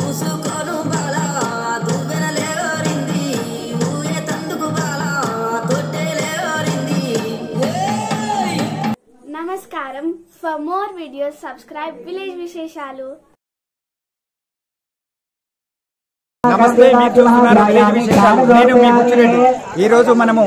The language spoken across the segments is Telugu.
Namaskaram. For more videos, subscribe Village Visheshalu. నమస్తే మీరు చూస్తున్నారు విలేజ్ విశేషాలు. నేను మీ ముచ్చిరెడ్డి. ఈ రోజు మనము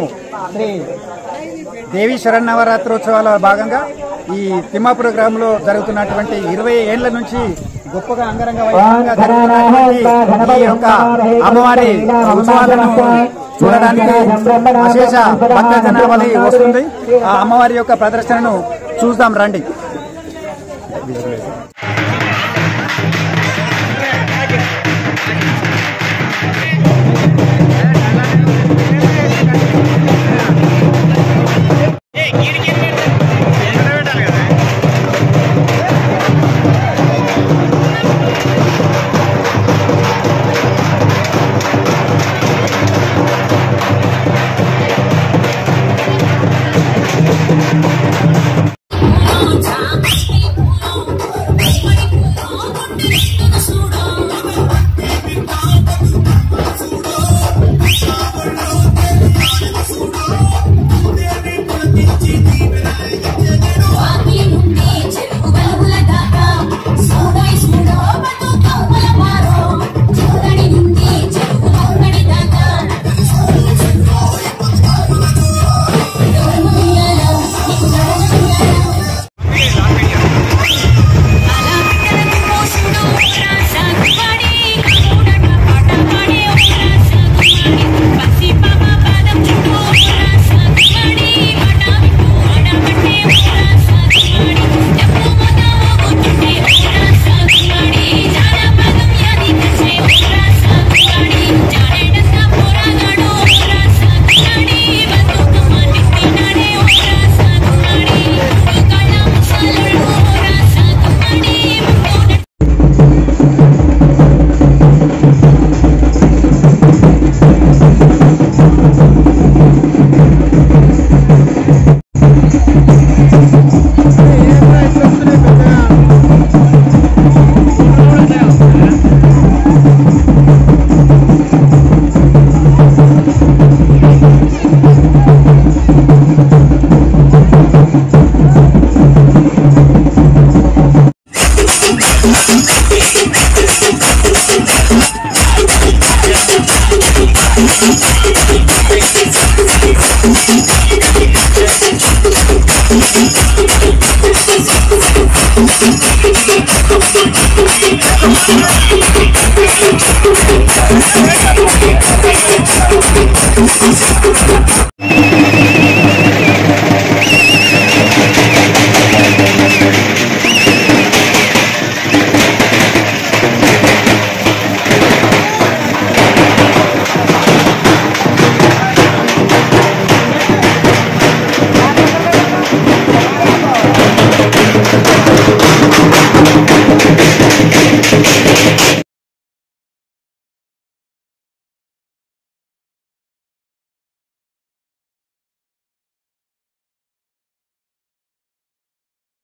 దేవి శరన్నవరాత్రోత్సవాల భాగంగా ఈ తిమ్మాపుర గ్రామంలో జరుగుతున్నటువంటి 20 ఏళ్ల నుంచి గొప్పగా అంగరంగ వైభవంగా జరుగుతున్నటువంటి ఈ యొక్క అమ్మవారి ఉత్సవాలను చూడడానికి అశేష భక్త జనావళి వస్తుంది. ఆ అమ్మవారి యొక్క ప్రదర్శనను చూద్దాం రండి.